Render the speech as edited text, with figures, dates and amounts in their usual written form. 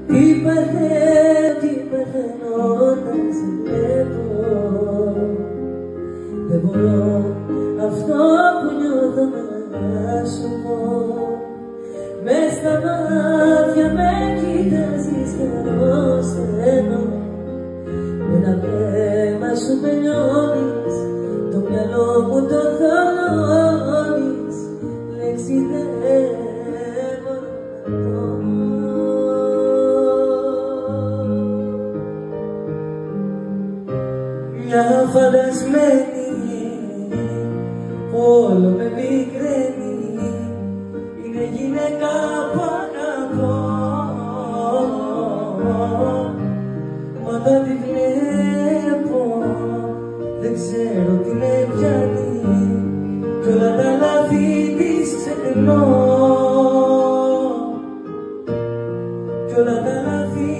Τι παθαίνω όταν σε βλέπω. Δεν μπορώ αυτό που νιώθω να σου πω. Μες στα μάτια με κοιτάζεις και αρρωσταίνω. Με ένα βλέμμα σου με λιώνεις, το μυαλό μου το θολώνεις. Λέξη δεν μπορώ να πω. Μια φαντασμένη που όλο με μικραίνει, είναι γυναίκα που αγαπώ. Όταν τη βλέπω δεν ξέρω τι με πιάνει κι όλα τα λάθη της ξεχνώ, κι όλα τα λάθη